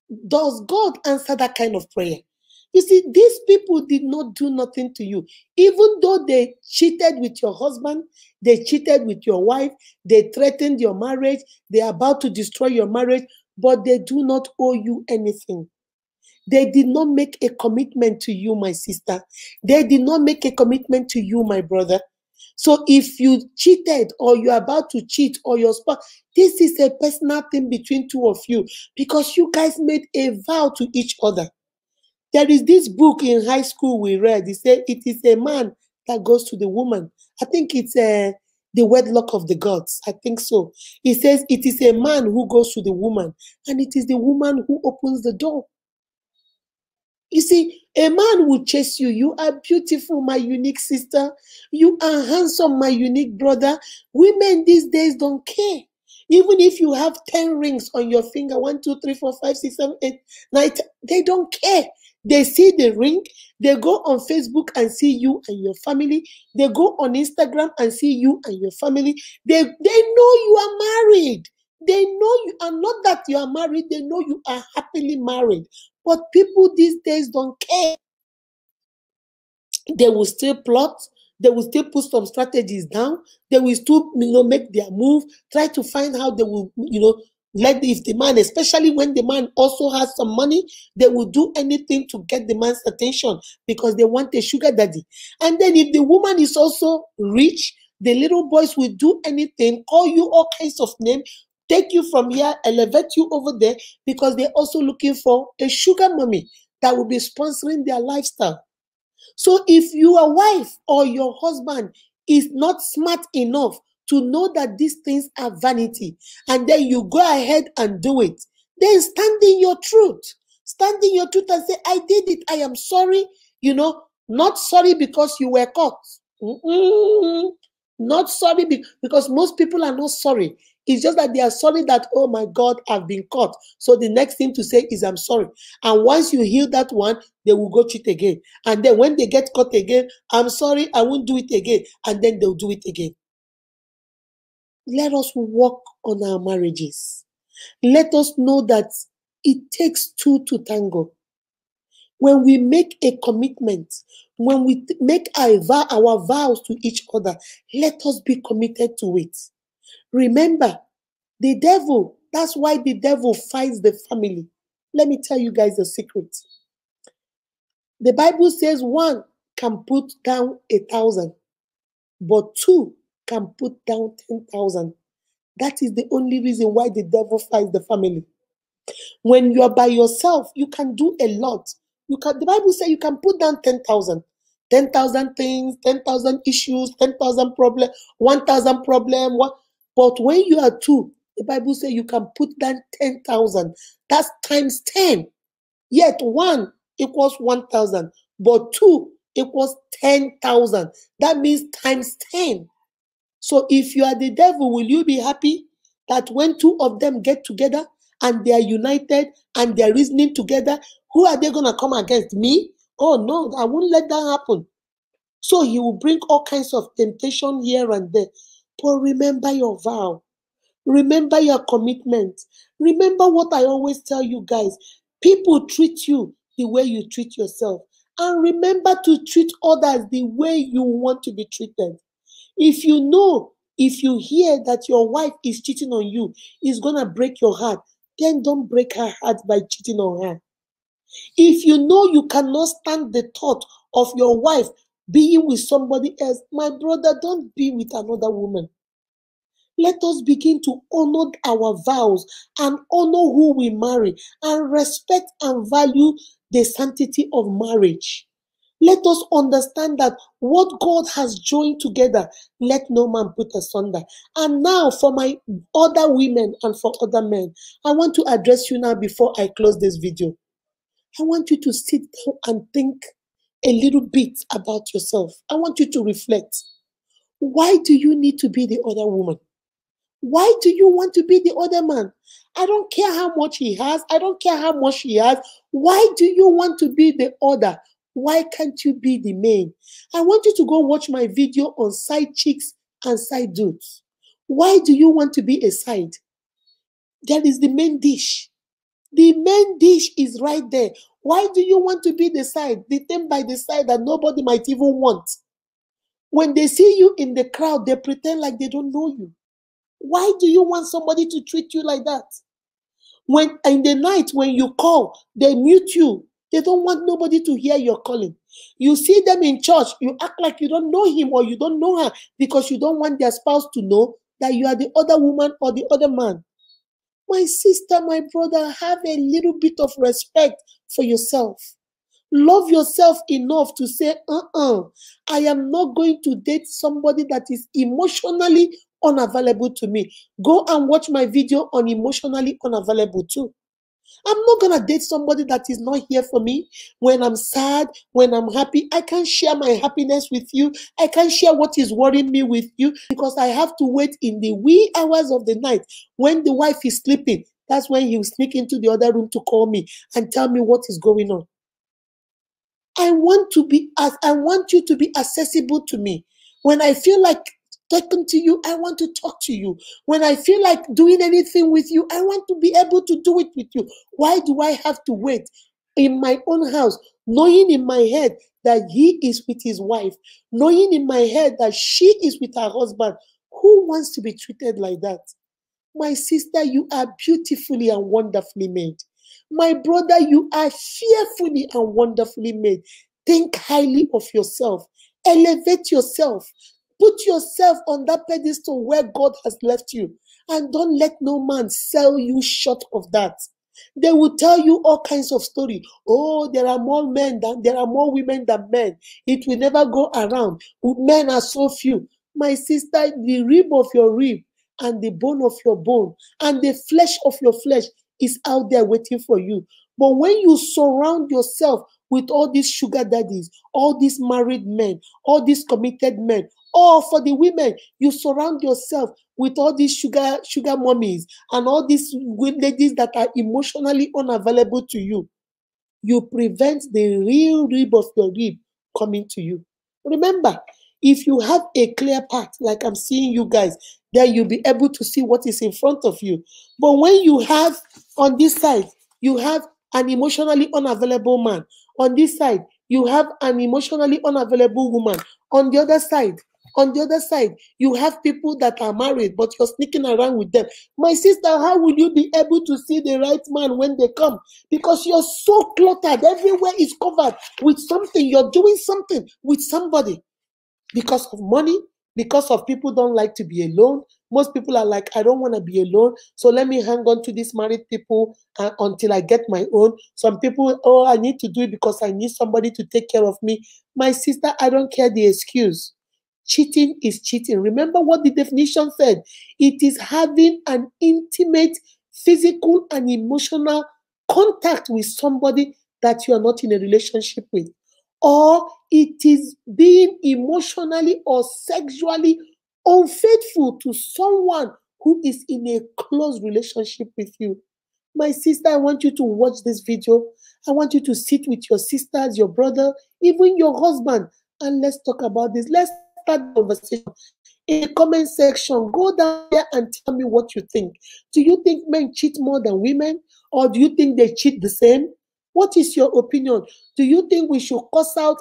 Does God answer that kind of prayer? You see, these people did not do nothing to you. Even though they cheated with your husband, they cheated with your wife, they threatened your marriage, they're about to destroy your marriage, but they do not owe you anything. They did not make a commitment to you, my sister. They did not make a commitment to you, my brother. So if you cheated or you're about to cheat or your spouse, this is a personal thing between two of you because you guys made a vow to each other. There is this book in high school we read. It said it is a man that goes to the woman. I think it's the wedlock of the gods. I think so. It says it is a man who goes to the woman, and it is the woman who opens the door. You see, a man will chase you. You are beautiful, my unique sister. You are handsome, my unique brother. Women these days don't care. Even if you have 10 rings on your finger, 1, 2, 3, 4, 5, 6, 7, 8, 9, 10, they don't care. They see the ring. They go on Facebook and see you and your family. They go on Instagram and see you and your family. They know you are married. They know you are not that you are married. They know you are happily married. But people these days don't care. They will still plot. They will still put some strategies down. They will still, make their move. Try to find how they will, if the man, especially when the man also has some money, they will do anything to get the man's attention because they want a sugar daddy. And then if the woman is also rich, the little boys will do anything, call you all kinds of names, take you from here, elevate you over there, because they're also looking for a sugar mommy that will be sponsoring their lifestyle. So if your wife or your husband is not smart enough to know that these things are vanity, and then you go ahead and do it, then stand in your truth. Stand in your truth and say, I did it. I am sorry. Not sorry because you were caught. Not sorry because most people are not sorry. It's just that they are sorry that, oh my God, I've been caught. So the next thing to say is, I'm sorry. And once you heal that one, they will go cheat again. And then when they get caught again, I'm sorry, I won't do it again. And then they'll do it again. Let us work on our marriages. Let us know that it takes two to tango. When we make a commitment, when we make our vows to each other, let us be committed to it. Remember, the devil, that's why the devil fights the family. Let me tell you guys a secret. The Bible says 1 can put down 1,000, but 2 can put down 10,000. That is the only reason why the devil fights the family. When you're by yourself, you can do a lot. The Bible says you can put down 10,000. 10,000 things, 10,000 issues, 10,000 problems, 1,000 problems. But when you are 2, the Bible says you can put down 10,000. That's times 10. Yet 1 equals 1,000, but 2 equals 10,000. That means times 10. So if you are the devil, will you be happy that when 2 of them get together and they are united and they are reasoning together, who are they going to come against? Me? Oh no, I won't let that happen. So he will bring all kinds of temptation here and there. But remember your vow. Remember your commitment. Remember what I always tell you guys. People treat you the way you treat yourself. And remember to treat others the way you want to be treated. If you hear that your wife is cheating on you, it's going to break your heart, then don't break her heart by cheating on her. If you know you cannot stand the thought of your wife being with somebody else, my brother, don't be with another woman. Let us begin to honor our vows and honor who we marry and respect and value the sanctity of marriage. Let us understand that what God has joined together, let no man put asunder. And now for my other women and for other men, I want to address you now before I close this video. I want you to sit down and think a little bit about yourself. I want you to reflect. Why do you need to be the other woman? Why do you want to be the other man? I don't care how much he has. I don't care how much he has. Why do you want to be the other? Why can't you be the main? I want you to go watch my video on side chicks and side dudes. Why do you want to be a side? There is the main dish. The main dish is right there. Why do you want to be the thing by the side that nobody might even want? When they see you in the crowd, they pretend like they don't know you. Why do you want somebody to treat you like that? When in the night, when you call, they mute you. They don't want nobody to hear your calling. You see them in church, you act like you don't know him or you don't know her because you don't want their spouse to know that you are the other woman or the other man. My sister, my brother, have a little bit of respect for yourself. Love yourself enough to say, I am not going to date somebody that is emotionally unavailable to me. Go and watch my video on emotionally unavailable too. I'm not going to date somebody that is not here for me when I'm sad, when I'm happy. I can't share my happiness with you. I can't share what is worrying me with you because I have to wait in the wee hours of the night when the wife is sleeping. That's when he'll sneak into the other room to call me and tell me what is going on. I want you to be accessible to me. When I feel like talking to you, I want to talk to you. When I feel like doing anything with you, I want to be able to do it with you. Why do I have to wait in my own house, knowing in my head that he is with his wife, knowing in my head that she is with her husband? Who wants to be treated like that? My sister, you are beautifully and wonderfully made. My brother, you are fearfully and wonderfully made. Think highly of yourself. Elevate yourself. Put yourself on that pedestal where God has left you. And don't let no man sell you short of that. They will tell you all kinds of stories. Oh, there are more women than men. It will never go around. Men are so few. My sister, the rib of your rib and the bone of your bone and the flesh of your flesh is out there waiting for you. But when you surround yourself with all these sugar daddies, all these married men, all these committed men, or for the women, you surround yourself with all these sugar mummies and all these ladies that are emotionally unavailable to you, you prevent the real rib of your rib coming to you. Remember, if you have a clear path, like I'm seeing you guys, then you'll be able to see what is in front of you. But when you have on this side, you have an emotionally unavailable man. On this side, you have an emotionally unavailable woman. On the other side, you have people that are married, but you're sneaking around with them. My sister, how will you be able to see the right man when they come? Because you're so cluttered. Everywhere is covered with something. You're doing something with somebody. Because of money, because of people don't like to be alone. Most people are like, I don't want to be alone, so let me hang on to these married people until I get my own. Some people, oh, I need to do it because I need somebody to take care of me. My sister, I don't care the excuse. Cheating is cheating. Remember what the definition said. It is having an intimate, physical, and emotional contact with somebody that you are not in a relationship with. Or it is being emotionally or sexually unfaithful to someone who is in a close relationship with you. My sister, I want you to watch this video. I want you to sit with your sisters, your brother, even your husband, and let's talk about this. Let's start the conversation. In the comment section, go down there and tell me what you think. Do you think men cheat more than women? Or do you think they cheat the same? What is your opinion? Do you think we should curse out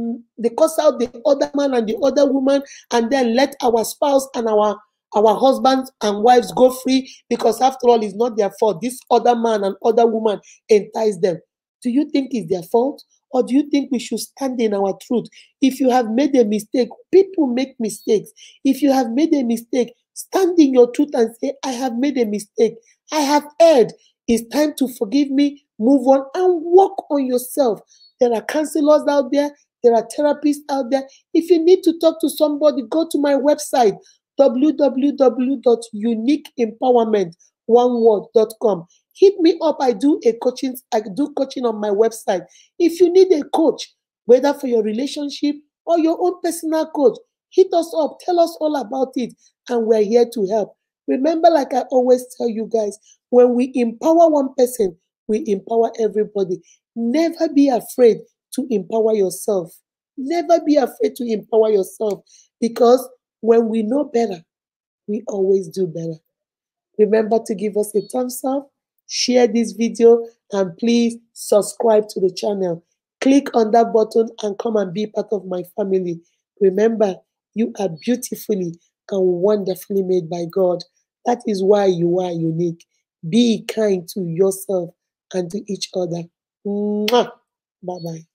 the other man and the other woman and then let our spouse and our husbands and wives go free because after all it's not their fault? This other man and other woman entice them. Do you think it's their fault? Or do you think we should stand in our truth? If you have made a mistake, people make mistakes. If you have made a mistake, stand in your truth and say, I have made a mistake. I have erred. It's time to forgive me, move on, and work on yourself. There are counselors out there. There are therapists out there. If you need to talk to somebody, go to my website, www.uniqueempowerment.com. Hit me up. I do coaching on my website. If you need a coach, whether for your relationship or your own personal coach, hit us up. Tell us all about it, and we're here to help. Remember, like I always tell you guys, when we empower one person, we empower everybody. Never be afraid to empower yourself. Never be afraid to empower yourself, because when we know better, we always do better. Remember to give us a thumbs up, a like, and a share. Thank you so much for watching. Until next time, bye for now. share this video, and please subscribe to the channel. Click on that button and come and be part of my family. Remember, you are beautifully and wonderfully made by God. That is why you are unique. Be kind to yourself and to each other. Mwah! Bye-bye.